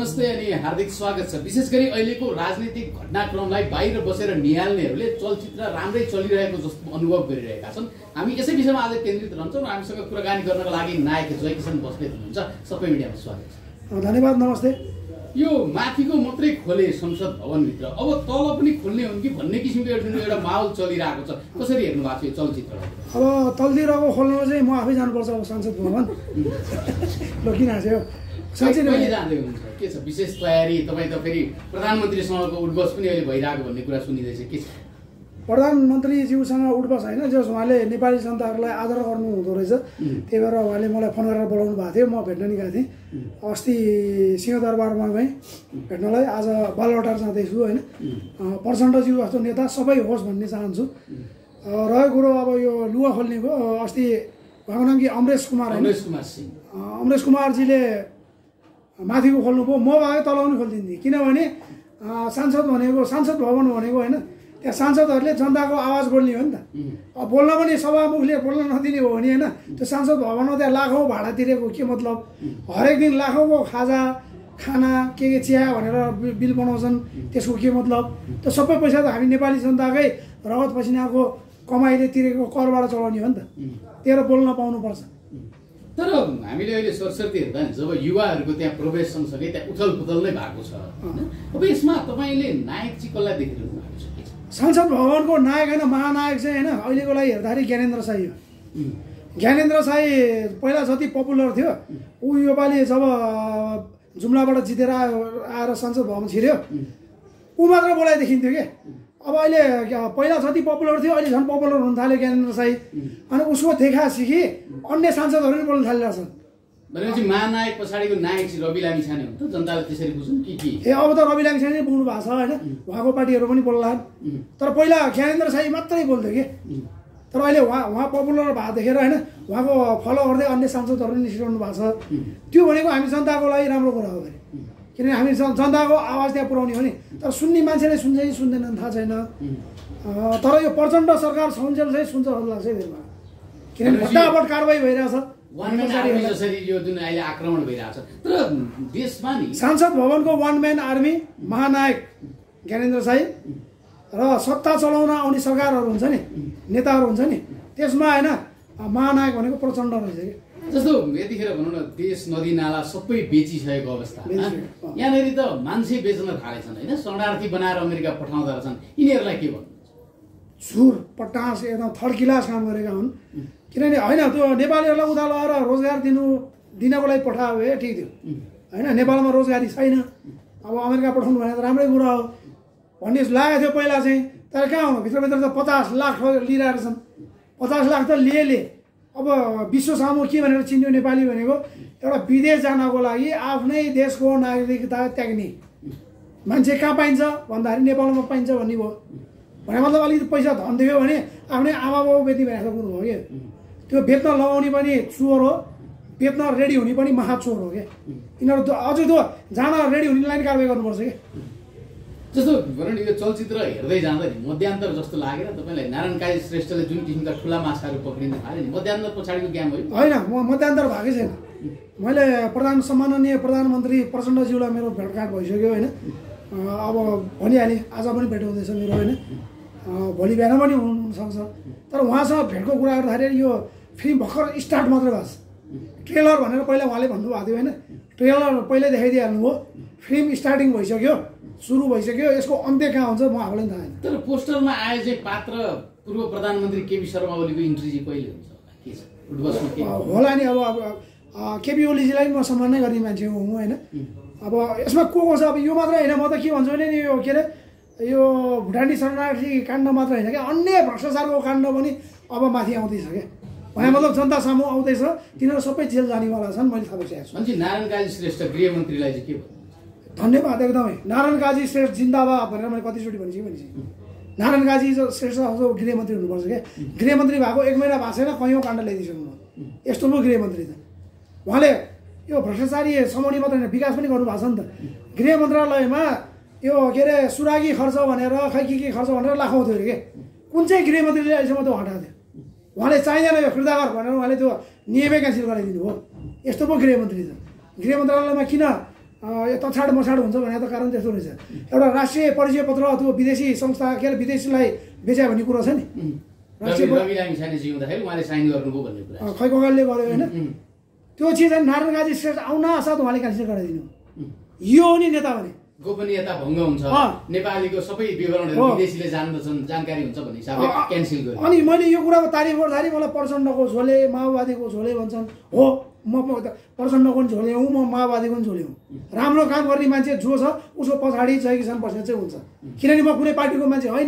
नमस्ते अनि हार्दिक स्वागत छ। विशेष गरी अहिलेको राजनीतिक घटनाक्रमलाई बाहिर बसेर निहाल्नेहरूले चलचित्र राम्रै चलिरहेको जस्तो अनुभव गरिरहेका छन्। हामी यसै विषयमा आज केन्द्रित रहन्छौँ। हामीसँग कुराकानी गर्नका लागि नायक जयकिशन बस्नेत हुनुहुन्छ। सबै मिडियामा स्वागत छ। धन्यवाद। नमस्ते। यो माथिको मात्रै खोले संसद भवनभित्र अब तल पनि खोल्ने हुन् कि भन्ने किसिमको एउटा माहौल चलिरहेको छ। कसरी हेर्नु भएको छ यो चलचित्रलाई? अब तलतिरको खोल्नु चाहिँ म आफै जानुपर्छ अब संसद भवन। ल किन हाँस्यो? साँच्चै कहिले जाँदै हुनुहुन्छ? के छ विशेष तयारी? तपाईँ त फेरि प्रधानमन्त्रीसँगको उठबस पनि अहिले भइरहेको भन्ने कुरा सुनिँदैछ। के छ? प्रधानमन्त्रीज्यूसँग उठबस होइन, जस उहाँले नेपाली जनताहरूलाई आदर गर्नु हुँदो रहेछ। त्यही भएर उहाँले मलाई फोन गरेर बोलाउनु भएको थियो। म भेट्न नि गएको थिएँ। अस्ति सिंहदरबारमा गएँ भेट्नलाई। आज बालवाटार जाँदैछु होइन। प्रचण्डज्यू जस्तो नेता सबै होस् भन्ने चाहन्छु। रहेको कुरो अब यो लुगा खोल्नेको अस्ति उहाँको नाम कि अमरेश कुमार होइन, अमरेश कुमारजीले माथिको खोल्नुभयो। म भए तल पनि खोलिदिन्थेँ। किनभने सांसद भवन भनेको होइन, त्यहाँ सांसदहरूले जनताको आवाज बोल्ने हो नि त। अब बोल्न पनि सभामुखले बोल्न नदिने हो भने होइन, त्यो सांसद भवनमा त्यहाँ लाखौँ भाडा तिरेको के मतलब? हरेक दिन लाखौँको खाना के चिया भनेर बिल बनाउँछन्, त्यसको के मतलब? त्यो सबै पैसा त हामी नेपाली जनताकै रगत पसिनाको कमाइले तिरेको करबाट चलाउने हो नि त। त्यही भएर बोल्न पाउनुपर्छ। तर हामीले अहिले सरसर्ती हेर्दा जब युवाहरूको त्यहाँ प्रवेश सँगसँगै त्यहाँ उथल पुथल नै भएको छ। अब यसमा तपाईँले नायक चाहिँ कसलाई देखिरहनु भएको छ? संसद भवनको नायक होइन, महानायक चाहिँ होइन अहिलेको लागि हेर्दाखेरि ज्ञानेन्द्र साई हो। ज्ञानेन्द्र साई पहिला जति पपुलर थियो ऊ योपालि जब जुम्लाबाट जितेर आएर संसद भवन छिर्यो ऊ मात्र बोलाइ देखिन्थ्यो कि। अब अहिले पहिला जति पपुलर थियो अहिले झन् पपुलर हुन थाल्यो ज्ञानेन्द्र साई। अनि उसको देखा सिखी अन्य सांसदहरू पनि बोल्न थालिरहेछन्। भनेपछि महानायक पछाडिको नायक चाहिँ रवि लामिछाने हो त? जनताले त्यसरी बुझ्नु कि? अब त रवि लामिछाने पुग्नु भएको छ होइन, उहाँको पार्टीहरू पनि बोल्ला। तर पहिला ज्ञानेन्द्र साई मात्रै बोल्थ्यो कि। तर अहिले उहाँ पपुलर भएको देखेर होइन उहाँको फलो गर्दै अन्य सांसदहरू पनि निस्किरहनु भएको छ। त्यो भनेको हामी जनताको लागि राम्रो कुरा हो। किनभने हामी जनताको आवाज त्यहाँ पुर्याउने हो नि। तर सुन्ने मान्छेले सुन्छ कि सुन्दैनन् थाहा छैन। तर यो प्रचण्ड सरकार सहुन्जेल चाहिँ सुन्छ जस्तो लाग्छ है त्यसमा। किनभने फटाफट कारवाही भइरहेछ। यो जुन अहिले आक्रमण भइरहेछ तर देशमा नि सांसद भवनको वान म्यान आर्मी महानायक ज्ञानेन्द्र साई र सत्ता चलाउन आउने सरकारहरू हुन्छ नि, नेताहरू हुन्छ नि, त्यसमा होइन महानायक भनेको प्रचण्ड रहेछ कि। जस्तो यतिखेर भनौँ न देश नदी नाला सबै बेचिसकेको अवस्था, यहाँनिर त मान्छे बेच्न थालेछन् होइन, शरणार्थी बनाएर अमेरिका पठाउँदा रहेछन्। यिनीहरूलाई के भन्नु? छुर पटास एकदम थर्ड क्लास काम गरेका हुन्। किनभने होइन त्यो नेपालीहरूलाई उता लगाएर रोजगार दिनको लागि पठायो भए ठिक थियो होइन। नेपालमा रोजगारी छैन, अब अमेरिका पठाउनु भने त राम्रै कुरा हो भन्ने लागेको थियो पहिला चाहिँ। तर कहाँ हुनु भित्रभित्र त 50 लाख लिइरहेको छन्। 50 लाख त लिए। अब विश्व सामु के भनेर चिन्यो नेपाली भनेको एउटा विदेश जानको लागि आफ्नै देशको नागरिकता त्याग्ने मान्छे कहाँ पाइन्छ भन्दाखेरि नेपालमा पाइन्छ भन्ने भयो। भने मतलब अलिकति पैसा धन दियो भने आफ्नै आमा बाउ बेटी भनेर कुरो हो कि। त्यो बेच्न लगाउने पनि चोर हो, बेच्न रेडी हुने पनि महाचोर हो क्या। यिनीहरू अझ त्यो जान रेडी हुनेलाई नि कारवाही गर्नुपर्छ कि। जस्तो भनौँ न यो चलचित्र हेर्दै जाँदा नि मध्यान्तर जस्तो लागेर तपाईँलाई नारायण काजी श्रेष्ठले जुन किसिमका ठुला माछाहरू पक्रिन थाले नि मध्यान्तर पछाडिको ज्ञान हो? होइन, म मध्यान्तर भएकै छैन। मैले सम्माननीय प्रधानमन्त्री प्रचण्डज्यूलाई मेरो भेटघाट भइसक्यो होइन। अब भनिहालेँ, आज पनि भेट हुँदैछ मेरो होइन, भोलि बिहान पनि हुनसक्छ। तर उहाँसँग भेटको कुरा गर्दाखेरि यो फिल्म भर्खर स्टार्ट मात्रै भएको छ। ट्रेलर भनेर पहिला उहाँले भन्नुभएको थियो होइन, ट्रेलर पहिल्यै देखाइदिइहाल्नु भयो। फिल्म स्टार्टिङ भइसक्यो, सुरु भइसक्यो, यसको अन्त्य कहाँ हुन्छ म आफूलाई थाहा छैन। तर पोस्टरमा आए चाहिँ पात्र पूर्व प्रधानमन्त्री केपी शर्मा ओलीको इन्ट्री चाहिँ कहिले हुन्छ के छ? होला नि। अब केपी ओलीजीलाई म सम्मान नै गर्ने मान्छे हो होइन। अब यसमा को छ? अब यो मात्रै होइन, म त के भन्छु भने यो के अरे यो भुटानी शरणार्थी काण्ड मात्र होइन क्या, अन्य भ्रष्टाचारको काण्ड पनि अब माथि आउँदैछ क्या। भने मतलब जनता सामु आउँदैछ, तिनीहरू सबै जेल जानेवाला छन्। मैले थाहा पाइसकेको छु। अनि नारायण काजी श्रेष्ठ गृहमन्त्रीलाई चाहिँ के भन्नु? धन्यवाद एकदमै। नारायण काजी श्रेष्ठ जिन्दाबाद भनेर मैले कतिचोटि भनिसकेँ। नारायण काजी श्रेष्ठ गृहमन्त्री हुनुपर्छ क्या। गृहमन्त्री भएको 1 महिना भएको छैन, कैयौँ काण्ड ल्याइदिइसक्नु यस्तो पो गृहमन्त्री त। उहाँले यो भ्रष्टाचारी समाउने मात्र होइन विकास पनि गर्नुभएको छ नि त। गृह मन्त्रालयमा यो के अरे सुरागी खर्च भनेर खै के खर्च भनेर लाखौँ थियो अरे के। कुन चाहिँ गृहमन्त्रीले अहिलेसम्म त्यो हटाएको थियो? उहाँले चाहिँदैन यो फिर्ता गर भनेर उहाँले त्यो नियमै क्यान्सल गराइदिनु हो। यस्तो पो गृहमन्त्री त। गृह मन्त्रालयमा किन तछाड मछाड हुन्छ भने त कारण त्यस्तो रहेछ। एउटा राष्ट्रिय परिचय पत्र त्यो विदेशी संस्था के अरे विदेशीलाई बेच्यो भन्ने कुरो छ नि, रवि लामी छानेजी हुँदाखेरि उहाँले साइन गर्नुभयो भन्ने कुरा खैकगालले गर्यो होइन। त्यो चिज नारायण काजी श्रेष्ठ आउन साथ उहाँले क्यान्सल गराइदिनु। यो हो नि नेता भने गोपनीयता भङ्ग हुन्छ, नेपालीको सबै विवरणहरू विदेशीले जान्दछन्, जानकारी हुन्छ भन्ने हिसाबले क्यान्सल गर्यो। अनि मैले यो कुराको तारिफ गर्दाखेरि मलाई प्रचण्डको झोले माओवादीको झोले भन्छन्। हो म प्रचण्डको पनि झोले हुँ, म माओवादीको पनि झोले हुँ। राम्रो काम गर्ने मान्छे जो छ उसको पछाडि जय किसान बस्ने चाहिँ हुन्छ, किनभने म कुनै पार्टीको मान्छे होइन।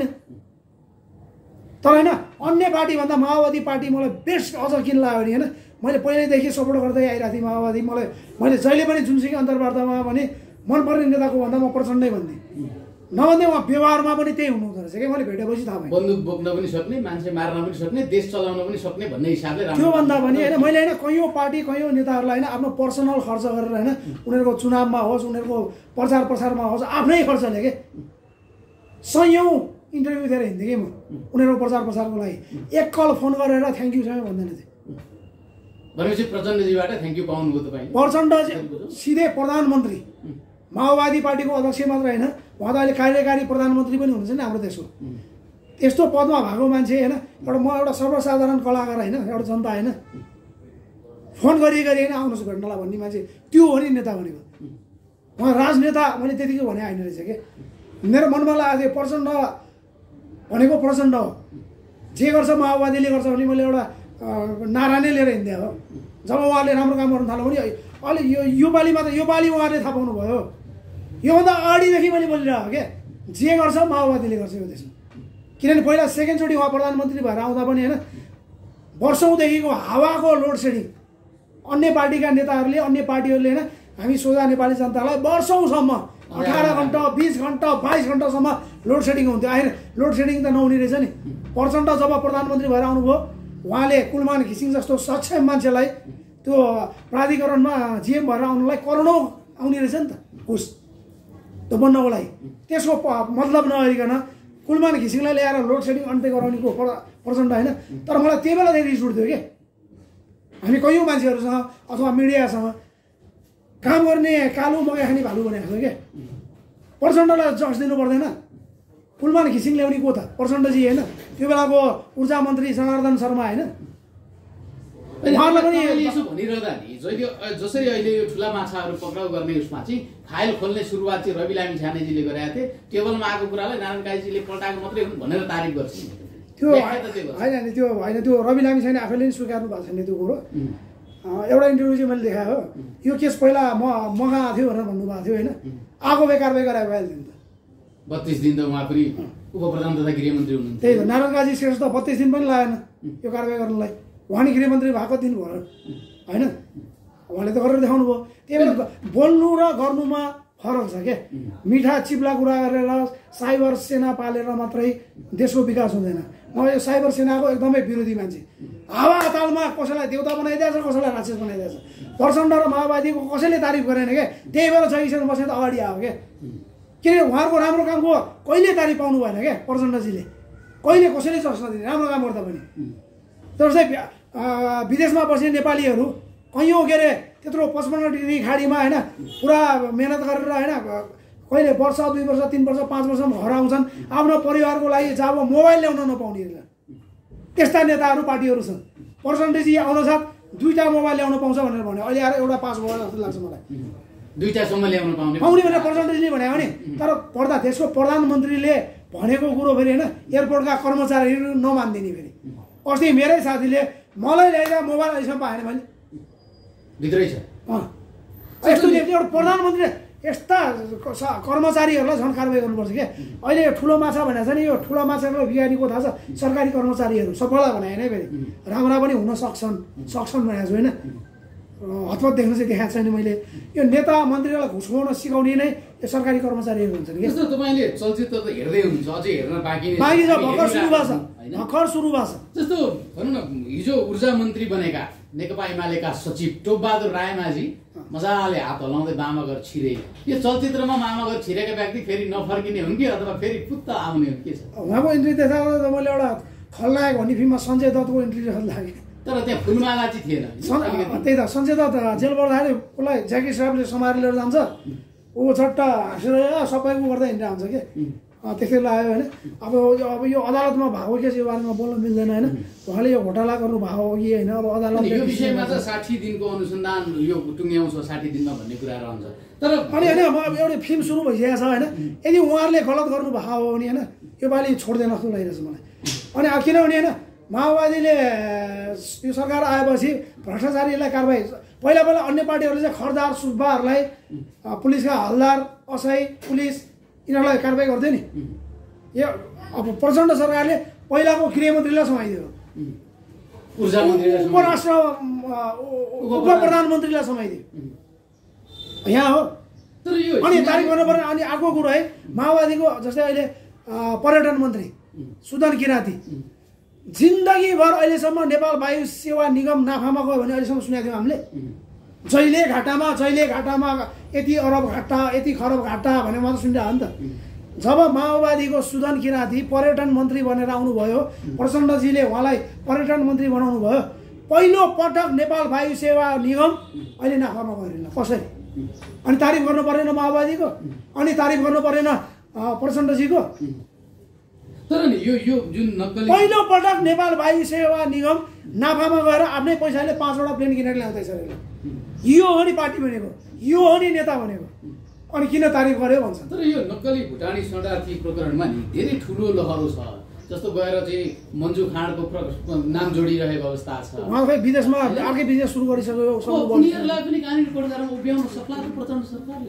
तर होइन अन्य पार्टीभन्दा माओवादी पार्टी मलाई बेस्ट अझ किन लाग्यो भने होइन, मैले पहिल्यैदेखि सपोर्ट गर्दै आइरहेको थिएँ माओवादी। मैले जहिले पनि जुनसुकै अन्तर्वार्तामा भने मनपर्ने नेताको भन्दा म प्रचण्डै भन्थेँ, नभन्दै उहाँ व्यवहारमा पनि त्यही हुनुहुँदो रहेछ कि मैले भेटेपछि थाहा पाएँ। बन्दुक बोक्न पनि सक्ने, मान्छे मार्न पनि सक्ने, देश चलाउन पनि सक्ने भन्ने हिसाबले त्योभन्दा पनि होइन मैले होइन कैयौँ पार्टी कैयौँ नेताहरूलाई होइन आफ्नो पर्सनल खर्च गरेर होइन उनीहरूको चुनावमा होस् उनीहरूको प्रचार प्रसारमा होस् आफ्नै खर्चले के सयौँ इन्टरभ्यू दिएर हिँड्थेँ कि म उनीहरूको प्रचार प्रसारको लागि। एक कल फोन गरेर थ्याङ्क यू समय भन्दैन थिएँ। भनेपछि प्रचण्डजीबाट थ्याङ्क यू पाउनुभयो तपाईँ? प्रचण्डजी सिधै प्रधानमन्त्री, माओवादी पार्टीको अध्यक्ष मात्र होइन, उहाँ त अहिले कार्यकारी प्रधानमन्त्री पनि हुनुहुन्छ नि हाम्रो देशको। त्यस्तो पदमा भएको मान्छे होइन, म एउटा सर्वसाधारण कलाकार होइन, एउटा जनता होइन, फोन गरी होइन आउनुहोस् भेट्नलाई भन्ने मान्छे त्यो हो नि नेता भनेको। उहाँ राजनेता मैले त्यतिकै भने होइन रहेछ कि मेरो मनमा लागेको थियो प्रचण्ड भनेको प्रचण्ड हो, जे गर्छ माओवादीले गर्छ भने मैले एउटा नारा नै लिएर हिँड्दै हो। जब उहाँले राम्रो काम गर्नु थाल्यो भने अलि यो पालिमा त यो पालि उहाँले थाहा पाउनुभयो। योभन्दा अगाडिदेखि मैले बोलिरहेको क्या जे गर्छ माओवादीले गर्छ यो देशमा। किनभने पहिला सेकेन्डचोटि उहाँ प्रधानमन्त्री भएर आउँदा पनि होइन वर्षौँदेखिको हावाको लोड सेडिङ अन्य पार्टीका नेताहरूले अन्य पार्टीहरूले होइन हामी सोझा नेपाली जनतालाई वर्षौँसम्म 18 घन्टा 20 घन्टा 22 घन्टासम्म लोड सेडिङ हुन्थ्यो। आखिर लोड सेडिङ त नहुने रहेछ नि। प्रचण्ड जब प्रधानमन्त्री भएर आउनुभयो उहाँले कुलमान घिसिङ जस्तो सक्षम मान्छेलाई त्यो प्राधिकरणमा जिएम भएर आउनुलाई करोडौँ आउने रहेछ नि त घुस त्यो बन्नको लागि। त्यसको मतलब नगरिकन कुलमान घिसिङलाई ल्याएर लोड सेडिङ अन्त्य गराउनेको प्रचण्ड होइन। तर मलाई त्यही बेलादेखि रिस उठ्थ्यो कि हामी कैयौँ मान्छेहरूसँग अथवा मिडियासँग काम गर्ने कालो मकै खाने भालु भनेको छ क्या। प्रचण्डलाई जस दिनु पर्दैन, कुलमान घिसिङ ल्याउने को त प्रचण्डजी होइन, त्यो बेलाको ऊर्जा मन्त्री जनार्दन शर्मा होइन। उहाँलाई पनि यसो भनिरहँदा नि जसरी अहिले यो ठुला माछाहरू पक्राउ गर्ने उसमा चाहिँ फाइल खोल्ने सुरुवात चाहिँ रवि लामी छानेजीले गरेका थिए, टेबलमा आएको कुरालाई नारायण काजीले पल्टाएको मात्रै हुन् भनेर तारिफ गर्छ त्यो होइन नि। त्यो होइन, त्यो रवि लामी छाने आफैले पनि स्वीकार्नु भएको छैन त्यो कुरो। एउटा इन्टरभ्यू चाहिँ मैले देखाएँ हो, यो केस पहिला मगा थियो भनेर भन्नुभएको थियो होइन, आगो बेकारवाही गरायो भइहाल्थ्यो नि त। 32 दिन त उहाँ पनि उपप्रधान तथा गृहमन्त्री हुनुहुन्थ्यो। त्यही त नारायण काजी श्रेष्ठ त 32 दिन पनि लागेन यो कारवाही गर्नलाई। उहाँ नि गृहमन्त्री भएको दिन भयो होइन, उहाँले त गरेर देखाउनु भयो। त्यही भएर बोल्नु र गर्नुमा फरक छ क्या। मिठा चिप्ला कुरा गरेर साइबर सेना पालेर मात्रै देशको विकास हुँदैन। म यो साइबर सेनाको एकदमै विरोधी मान्छे। हावा तालमा कसैलाई देउता बनाइदिएछ, कसैलाई राक्षस बनाइदिएछ। प्रचण्ड र माओवादीको कसैले तारिफ गरेन क्या, त्यही भएर जयकिसान बस्ने त अगाडि आयो क्या। किनभने उहाँहरूको राम्रो कामको कहिले तारिफ पाउनु भएन क्या प्रचण्डजीले, कहिले कसैले चर्च नदिने राम्रो काम गर्दा पनि। जस्तै विदेशमा बस्ने नेपालीहरू कैयौँ के अरे त्यत्रो 55 डिग्री खाडीमा होइन पुरा मेहनत गरेर होइन कहिले वर्ष 2 वर्ष 3 वर्ष 5 वर्षमा घर आउँछन् आफ्नो परिवारको लागि जब मोबाइल ल्याउन नपाउने त्यस्ता नेताहरू पार्टीहरू छन्। प्रचण्डजी आउन साथ 2टा मोबाइल ल्याउन पाउँछ भनेर भन्यो, अहिले आएर एउटा पास भयो जस्तो लाग्छ मलाई। 2टासम्म ल्याउन पाउने भनेर प्रचण्डजीले भने हो नि। तर पर्दा देशको प्रधानमन्त्रीले भनेको कुरो फेरि होइन एयरपोर्टका कर्मचारीहरू नमान्दिने फेरि। अस्ति मेरै साथीले मलाई ल्याइदा मोबाइल अहिलेसम्म पाएन मैले भित्रै छ। यस्तो एउटा प्रधानमन्त्रीले यस्ता कर्मचारीहरूलाई झन् कारवाही गर्नुपर्छ क्या। अहिले ठुलो माछा भनेको छ नि, यो ठुलो माछाको बिहानीको थाहा छ सरकारी कर्मचारीहरू सबैलाई भने होइन फेरि राम्रा पनि हुन सक्छन् भनेको छु होइन। हतपत देख्न चाहिँ देखाएको छैन मैले। यो नेता मन्त्रीलाई घुस खुवाउन सिकाउने नै यो सरकारी कर्मचारीहरू हुन्छन् कि। जस्तो तपाईँले चलचित्र त हेर्दै हुनुहुन्छ, अझै हेर्न बाँकी छ, भर्खर सुरु भएको छ। जस्तो भनौँ न हिजो ऊर्जा मन्त्री बनेका नेकपा एमालेका सचिव टोपबहादुर रायमाझी मजाले हात हलाउँदै मामाघर छिरे। यो चलचित्रमा मामाघर छिरेका व्यक्ति फेरि नफर्किने हुन् कि अथवा फेरि पुत्त आउने हुन् के छ? उहाँको इन्ट्री देखाउँदा मैले एउटा खलनायक भन्ने फिल्ममा सञ्जय दत्तको इन्ट्री लाग्यो, तर त्यहाँ फुलमाला चाहिँ थिएन। त्यही त सञ्जय दत्त जेल पर्दाखेरि उसलाई ज्याकी श्राफले समाएर लिएर जान्छ, ऊ झट्टा हाँसेर सबैको गर्दा हिँडेर हुन्छ कि त्यस्तै लाग्यो होइन। अब यो अदालतमा भएको केस यो बारेमा बोल्न मिल्दैन होइन। उहाँले यो घोटाला गर्नु भएको हो कि होइन, अब अदालत यो विषयमा त 60 दिनको अनुसन्धान यो टुङ्ग्याउँछ 60 दिनमा भन्ने कुरा रहन्छ। तर अनि होइन अब एउटा फिल्म सुरु भइसकेको छ होइन। यदि उहाँहरूले गलत गर्नु भएको हो भने होइन योपालि छोड्दैन जस्तो लागिरहेछ मलाई। अनि अब किनभने होइन माओवादीले यो सरकार आएपछि भ्रष्टाचारीलाई कारबाही पहिला अन्य पार्टीहरूले चाहिँ खरदार सुब्बाहरूलाई पुलिसका हलदार असै पुलिस यिनीहरूलाई कारबाही गर्थ्यो नि। यो अब प्रचण्ड सरकारले पहिलाको गृहमन्त्रीलाई समाइदियो, उपराष्ट्र उप प्रधानमन्त्रीलाई समाइदियो यहाँ हो। अनि तारिक गर्नु पर्ने। अनि अर्को कुरो है माओवादीको जस्तै अहिले पर्यटन मन्त्री सुदन किराँती जिन्दगीभर अहिलेसम्म नेपाल वायु सेवा निगम नाफामा गयो भने अहिलेसम्म सुनेको थियौँ हामीले। जहिले घाटामा यति अरब घाटा यति खरब घाटा भनेर मात्र सुनिरहेको नि त। जब माओवादीको सुदन किराँती पर्यटन मन्त्री बनेर आउनुभयो, प्रचण्डजीले उहाँलाई पर्यटन मन्त्री बनाउनु भयो, पहिलो पटक नेपाल वायु सेवा निगम अहिले नाफामा गएन। कसरी? अनि तारिफ गर्नु परेन माओवादीको, अनि तारिफ गर्नु परेन प्रचण्डजीको। तर नि यो जुन नक्कली पहिलो पटक नेपाल वायु सेवा निगम नाफामा गएर आफ्नै पैसाले 5वटा प्लेन किनेर ल्याउँदैछ। यो हो नि पार्टी भनेको, यो हो नि नेता भनेको। अनि किन तारिफ गर्यो भन्छ। तर यो नक्कली भुटानी शरणार्थी प्रकरणमा नि धेरै ठुलो लहरो छ। जस्तो गएर चाहिँ मन्जु खाँडको नाम जोडिरहेको अवस्था छ। उहाँ खै विदेशमा अर्कै बिजनेस सुरु गरिसक्यो। उनीहरूलाई पनि कानुनी कोडधारामा उभ्याउन सक्ला त प्रचण्ड सरकारले?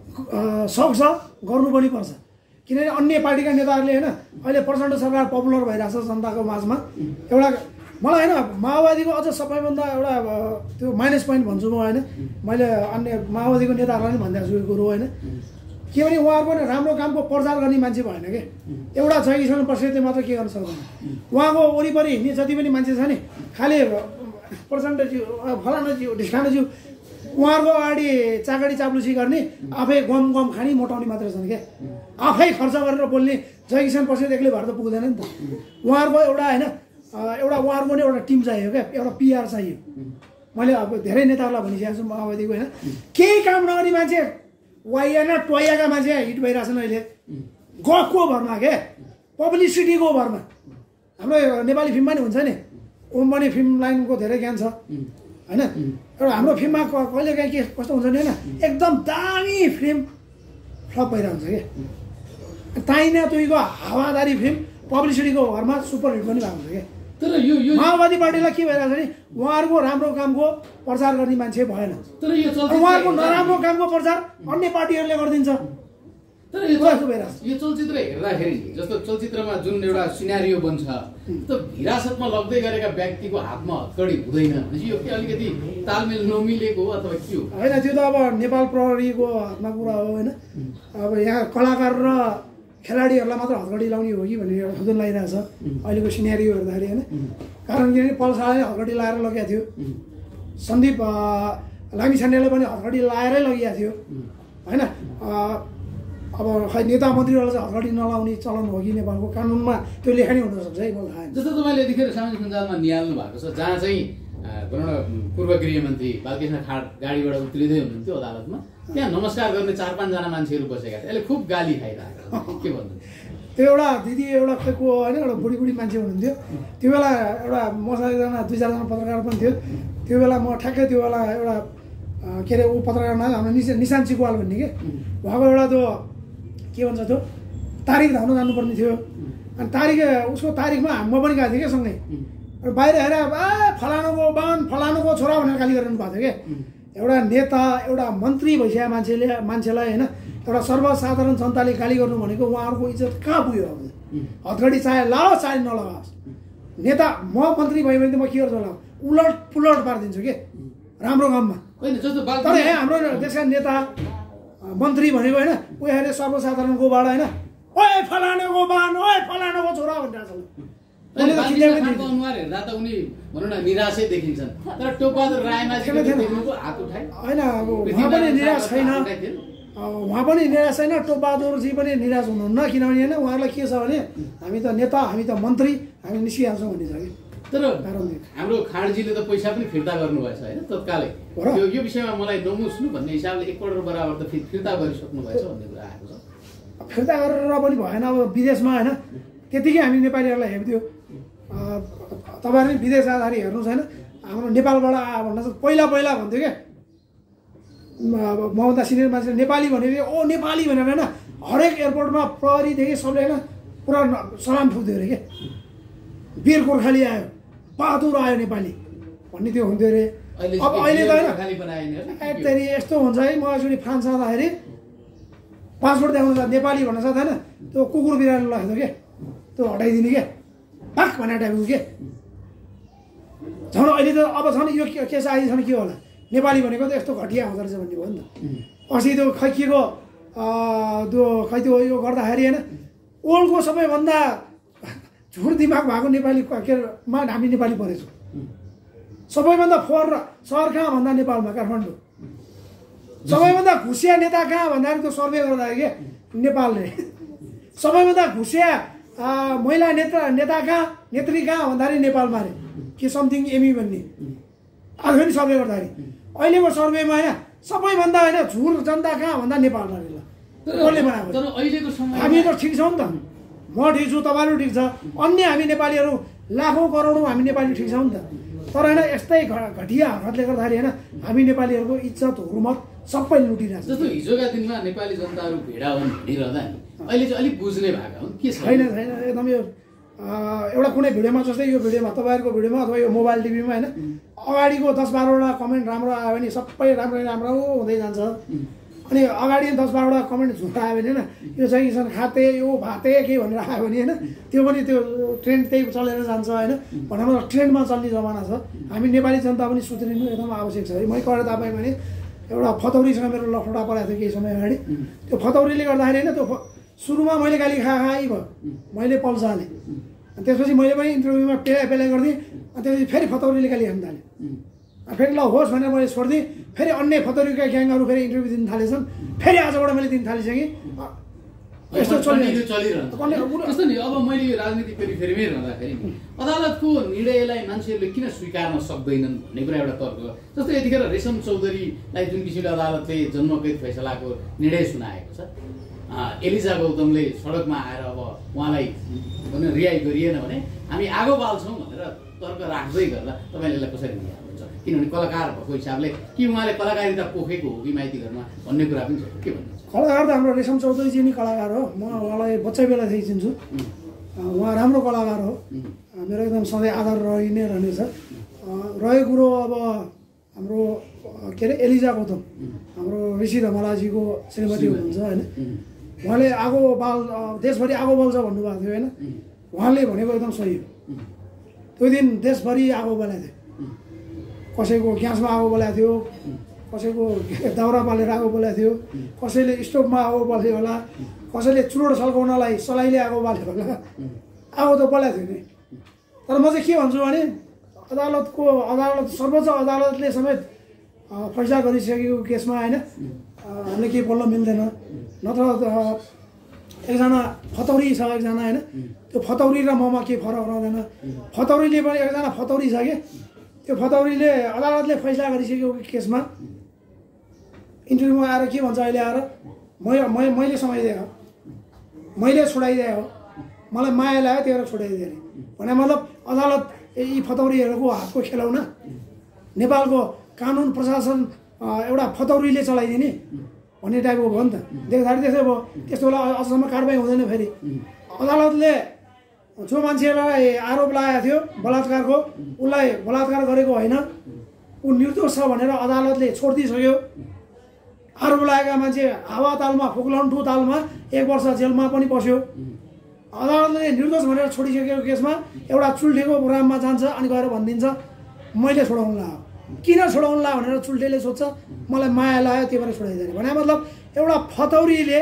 सक्छ, गर्नु पनि पर्छ। किनभने अन्य पार्टीका नेताहरूले होइन अहिले प्रचण्ड सरकार पपुलर भइरहेछ जनताको माझमा। एउटा मलाई होइन माओवादीको अझ सबैभन्दा एउटा त्यो माइनस पोइन्ट भन्छु म होइन। मैले अन्य माओवादीको नेताहरूलाई पनि भनिदिएको छु यो कुरो होइन। किनभने उहाँहरूको पनि राम्रो कामको प्रचार गर्ने मान्छे भएन कि। एउटा छ किसान प्रसिद्धि मात्र के गर्न सक्दैन। उहाँको वरिपरि हिँड्ने जति पनि मान्छे छ नि खालि प्रचण्डज्यू फलानाज्यू ढिस्कानाज्यू उहाँहरूको अगाडि चाकडी चाप्लुसी गर्ने, आफै गम खाने मोटाउने मात्रै छन् क्या। आफै खर्च गरेर बोल्ने जय किसान प्रसिद्ध एक्लै भएर त पुग्दैन नि त। उहाँहरूको एउटा होइन एउटा उहाँहरूको पनि एउटा टिम चाहियो क्या, एउटा पिआर चाहियो। मैले अब धेरै नेताहरूलाई भनिसकेको छु माओवादीको होइन। केही काम नगर्ने मान्छे वाइयाना टोयाका मान्छे हिट भइरहेछन् अहिले गफको भरमा क्या, पब्लिसिटीको भरमा। हाम्रो नेपाली फिल्ममा नि हुन्छ नि, ओम पनि फिल्म लाइनको धेरै ज्ञान छ होइन। एउटा हाम्रो फिल्ममा कहिलेकाहीँ के कस्तो हुन्छ नि होइन एकदम दामी फिल्म फ्लप भइरहेको हुन्छ कि। ताइना तुइको हावादारी फिल्म पब्लिसिटीको भरमा सुपर हिट पनि भएको हुन्छ क्या। तर यो माओवादी पार्टीलाई के भइरहेको छ नि उहाँहरूको राम्रो कामको प्रचार गर्ने मान्छे भएन। तर यो उहाँहरूको नराम्रो कामको प्रचार अन्य पार्टीहरूले गरिदिन्छ। तर यो चलचित्र हेर्दाखेरि जस्तो चलचित्रमा जुन एउटा सिनारियो बन्छ त हिरासतमा लग्दै गरेका व्यक्तिको हातमा हतकडी हुँदैन भनेपछि यो के अलिकति तालमेल नमिलेको हो अथवा के हो? होइन त्यो त अब नेपाल प्रहरीको हातमा कुरा हो होइन। अब यहाँ कलाकार र खेलाडीहरूलाई मात्र हतकडी लाउने हो कि भन्ने एउटा खुदन लागिरहेछ अहिलेको सिनेरियो हेर्दाखेरि होइन। कारण किनभने पल्साले हतकडी लाएर लगेको थियो, सन्दीप लामिछानेले पनि हतकडी लाएरै लगिएको थियो होइन। अब खै नेता मन्त्रीहरूलाई चाहिँ हतकडी नलाउने चलन हो कि नेपालको कानुनमा त्यो लेखाइ हुनसक्छ है, मलाई थाहा छैन। जस्तो तपाईँले यतिखेर सामाजिक सञ्जालमा निहाल्नु भएको छ जहाँ चाहिँ भनौँ न पूर्व गृहमन्त्री बालकृष्ण खाँड गाडीबाट उत्रिँदै हुनुहुन्थ्यो अदालतमा, त्यहाँ नमस्कार गर्ने 4-5 मान्छेहरू बसेका थिए। अहिले खुब गाली खाइरहेको के भन्नु? त्यो एउटा दिदी एउटा को होइन एउटा बुढी मान्छे हुनुहुन्थ्यो त्यो बेला। एउटा मसँग एकजना 2-4जना पत्रकार पनि थियो त्यो बेला। म ठ्याक्कै त्यो बेला एउटा के अरे ऊ पत्रकार नाम हाम्रो निशान चिकवाल भन्ने कि उहाँको एउटा त्यो के भन्छ त्यो तारिक धाउन जानुपर्ने थियो। अनि तारिक उसको तारिकमा म पनि गएको थिएँ क्या सँगै। बाहिर हेरेर फलानुको बान फलानुको छोरा भनेर गाली गरिरहनु भएको थियो क्या। एउटा नेता एउटा मन्त्री भइसकेको मान्छेलाई होइन एउटा सर्वसाधारण जनताले गाली गर्नु भनेको उहाँहरूको इज्जत कहाँ पुग्यो? हतकडी चाहे लाओस् चाहे नलगाओस्। नेता म मन्त्री भयो भने त म के गर्छु होला उलट पुलट पारिदिन्छु के राम्रो काममा। तर यहाँ हाम्रो देशका नेता मन्त्री भनेको होइन उयो हेरे सर्वसाधारणकोबाट होइन ओए फलानुको बान ओए फलानुको छोरा भनिरहेको छ। अनुहार हेर्दा त उनी भनौँ न निराशै देखिन्छन्। तर टोपबहादुर रायमाझीको हात उठाए होइन अब उहाँ पनि निराश छैन, उहाँ पनि निराश छैन, टोपबहादुरजी पनि निराश हुनुहुन्न। किनभने होइन उहाँहरूलाई के छ भने हामी त नेता हामी त मन्त्री हामी निस्किहाल्छौँ भन्ने छ कि। तर हाम्रो खाँडजीले त पैसा पनि फिर्ता गर्नुभएछ होइन तत्कालै यो विषयमा मलाई नमुस्नु भन्ने हिसाबले 1 करोड बराबर त फिर्ता गरिसक्नु भएछ भन्ने कुरा आएको छ। फिर्ता गरेर पनि भएन। अब विदेशमा होइन त्यतिकै हामी नेपालीहरूलाई हेर्थ्यो। तपाईँहरू विदेश जाँदाखेरि हेर्नुहोस् होइन हाम्रो नेपालबाट भन्न चाहिँ पहिला भन्थ्यो क्या मभन्दा सिनियर मान्छे नेपाली भनेर ओ नेपाली भनेर होइन हरेक एयरपोर्टमा प्रहरीदेखि सबले होइन पुरा सलाम ठुक्थ्यो अरे क्या वीर गोर्खाली आयो बहादुर आयो नेपाली भन्ने त्यो हुन्थ्यो अरे। अब अहिले त होइन यस्तो हुन्छ है म एकचोटि फ्रान्स जाँदाखेरि पासपोर्ट देखाउनु छ नेपाली भन्न सक्छ होइन त्यो कुकुर बिरालो लाग्थ्यो क्या त्यो हटाइदिने क्या पाक भन्ने टाइपको के झन् अहिले त अब झन् यो केस आइसक्यो के होला नेपाली भनेको त यस्तो घटिया हुँदो रहेछ भन्ने भयो नि त। अस्ति त्यो खै के को त्यो यो गर्दाखेरि होइन ओल्डको सबैभन्दा झुट दिमाग भएको नेपाली के मा हामी नेपाली परेछौँ। सबैभन्दा फोहोर सहर कहाँ भन्दा नेपालमा काठमाडौँ। सबैभन्दा घुसिया नेता कहाँ भन्दाखेरि त्यो सर्वे गर्दाखेरि के नेपालले। सबैभन्दा घुसिया महिला नेता कहाँ नेत्री कहाँ भन्दाखेरि नेपालमा अरे के समथिङ एमी भन्ने आज पनि सर्वे गर्दाखेरि अहिलेको सर्वेमा होइन सबैभन्दा होइन झुर जनता कहाँ भन्दा नेपालमा अरे। कसले बनाएको हामी त ठिक छौँ नि त म ठिक छु तपाईँहरू ठिक छ अन्य हामी नेपालीहरू लाखौँ करोडौँ हामी नेपाली ठिक छौँ नि त। तर होइन यस्तै घटिया हरकतले गर्दाखेरि होइन हामी नेपालीहरूको इज्जत हुर्मत सबै लुटिरहेको छ। जस्तो हिजोका दिनमा नेपाली जनताहरू भेडा हुन् भनिरहँदा नि अहिले चाहिँ अलिक बुझ्ने भएको हुन् के छैन एकदम यो एउटा कुनै भिडियोमा जस्तै यो भिडियोमा तपाईँहरूको भिडियोमा अथवा यो मोबाइल टिभीमा होइन अगाडिको 10-12वटा कमेन्ट राम्रो आयो भने सबै राम्रो हुँदै जान्छ। अनि अगाडि 10-12वटा कमेन्ट झुटा आयो भने होइन यो चाहिँ इसान खाते यो भाते के भनेर आयो भने होइन त्यो पनि त्यो ट्रेन्ड त्यही चलेर जान्छ होइन भनौँ न ट्रेन्डमा चल्ने जमाना छ। हामी नेपाली जनता पनि सुध्रिनु एकदम आवश्यक छ है। मैले कहिले तपाईँ भने एउटा फतौरीसँग मेरो लफडा परेको थियो केही समय अगाडि त्यो फतौरीले गर्दाखेरि होइन त्यो सुरुमा मैले गाली खाइ भयो मैले पल्स हालेँ अनि त्यसपछि मैले पनि इन्टरभ्यूमा पेलाइ गरिदिएँ अनि त्यसपछि फेरि फतौरीले गाली खान थालेँ फेरि ल होस् भनेर मैले छोडिदिएँ। फेरि अन्य फतौरीका ग्याङहरू फेरि इन्टरभ्यू दिन थालेछन् फेरि आजबाट मैले दिन थालिसकेँ। यस्तो जस्तो नि अब मैले यो राजनीति फेरिमै रहँदाखेरि अदालतको निर्णयलाई मान्छेहरूले किन स्वीकार्न सक्दैनन् भन्ने कुरा एउटा तर्क। जस्तो यतिखेर रेशम चौधरीलाई जुन किसिमले अदालतले जन्मकैद फैसलाको निर्णय सुनाएको छ एलिजा गौतमले सडकमा आएर अब उहाँलाई रिहाई गरिएन भने हामी आगो बाल्छौँ भनेर तर्क राख्दै गर्दा तपाईँले यसलाई कसरी लिनुहुन्छ? किनभने कलाकार भएको हिसाबले कि उहाँले कलाकारिता पोखेको हो कि माइती घरमा भन्ने कुरा पनि छ के भन्नुहुन्छ? कलाकार त हाम्रो रेशम चौधरीजी नै कलाकार हो। म उहाँलाई बच्चै बेलादेखि चिन्छु। उहाँ राम्रो कलाकार हो मेरो एकदम सधैँ आधार रहि नै रहनेछ। रहेको कुरो अब हाम्रो के अरे एलिजा गौतम हाम्रो ऋषि धमलाजीको श्रीमती हुनुहुन्छ होइन उहाँले आगो बाल देशभरि आगो बल्छ भन्नुभएको थियो होइन उहाँले भनेको एकदम सही हो। त्यो दिन देशभरि आगो बलेको थियो कसैको ग्यासमा आगो बलेको थियो कसैको दाउरा बालेर आगो बलेको थियो कसैले स्टोभमा आगो बाल्यो होला कसैले चुरोट सल्काउनलाई सलाइले आगो बाल्यो होला आगो त बलेको थियो नि। तर म चाहिँ के भन्छु भने अदालत सर्वोच्च अदालतले समेत फैसला गरिसकेको केसमा होइन हामीले केही बोल्न मिल्दैन। नत्र एकजना फतौरी छ एकजना होइन त्यो फतौरी र ममा केही फरक रहँदैन। फतौरीले पनि एकजना फतौरी छ कि त्यो फतौरीले अदालतले फैसला गरिसकेको केसमा इन्टरभ्यूमा आएर के भन्छ अहिले आएर मैले समाइदिएँ हो मैले छोडाइदिएँ हो मलाई माया लाग्यो त्यही भएर छोडाइदिएँ अरे भने मतलब अदालत यी फतौरीहरूको हातको खेलाउन नेपालको कानुन प्रशासन एउटा फतौरीले चलाइदिने भन्ने टाइपको भयो नि त। देख्दाखेरि त्यसै भयो त्यस्तो बेला अझसम्म कारबाही हुँदैन। फेरि अदालतले जो मान्छेलाई आरोप लगाएको थियो बलात्कारको उसलाई बलात्कार गरेको होइन ऊ निर्दोष छ भनेर अदालतले छोडिदिइसक्यो। आरोप लागेका मान्छे हावा तालमा फुक्लन्ठु तालमा 1 वर्ष जेलमा पनि बस्यो। अदालतले निर्दोष भनेर छोडिसकेको केसमा एउटा चुल्ठेको राममा जान्छ अनि गएर भनिदिन्छ मैले छोडाउनु लाग्यो किन छोडाउनु लाग्यो भनेर चुल्ठेले सोध्छ मलाई माया लाग्यो त्यही भएर छोडाइदिने भने मतलब एउटा फतौरीले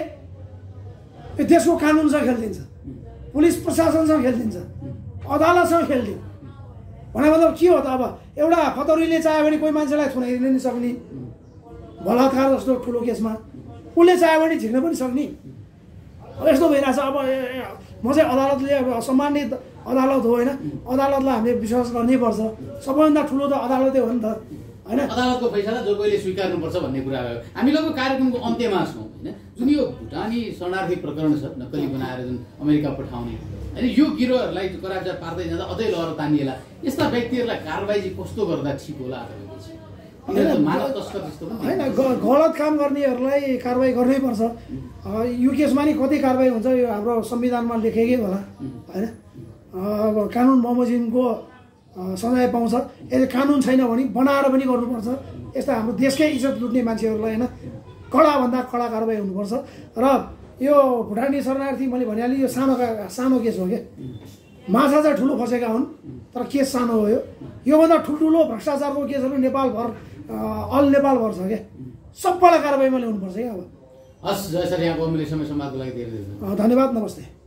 यो देशको कानुनसँग खेलिदिन्छ पुलिस प्रशासनसँग खेलिदिन्छ अदालतसँग खेलिदिन्छ भने मतलब के हो त। अब एउटा फतौरीले चाह्यो भने कोही मान्छेलाई थुनाइदिन नि सक्ने बलात्कार जस्तो ठुलो केसमा उसले चाह्यो भने झिक्न पनि सक्ने यस्तो भइरहेछ। अब म चाहिँ अदालतले अब सम्मानित अदालत हो होइन, अदालतलाई हामीले विश्वास गर्नैपर्छ। सबैभन्दा ठुलो त अदालतै हो नि त होइन। अदालतको फैसला जो कोहीले स्वीकार्नुपर्छ भन्ने कुरा हो। हामी लगभग कार्यक्रमको अन्त्यमा छौँ होइन। जुन यो भुटानी शरणार्थी प्रकरण छ, नक्कली बनाएर जुन अमेरिका पठाउने होइन, यो गिरोहहरूलाई करार पार्दै जाँदा अझै लहर तानिएला। यस्ता व्यक्तिहरूलाई कारबाही चाहिँ कस्तो गर्दा ठिक होला मानव तस्कर जस्तो होइन, गलत काम गर्नेहरूलाई कारबाही गर्नैपर्छ। यो केसमा नि कति कारबाही हुन्छ यो हाम्रो संविधानमा लेखेकै होला होइन। अब कानुन बमोजिमको सजाय पाउँछ। यदि कानुन छैन भने बनाएर पनि गर्नुपर्छ। यस्ता हाम्रो देशकै इज्जत लुट्ने मान्छेहरूलाई होइन कडाभन्दा कडा कारबाही हुनुपर्छ। र यो भुटानी शरणार्थी मैले भनिहालेँ यो सानो केस हो क्या। माछा चाहिँ ठुलो फसेका हुन् तर केस सानो हो। योभन्दा ठुल्ठुलो भ्रष्टाचारको केसहरू नेपालभर अल नेपालभर छ क्या। सबैलाई कारबाहीमा ल्याउनुपर्छ क्या अब। हस् जय सर, यहाँको अमूल्य समय संवादको लागि धेरै धेरै धन्यवाद। नमस्ते।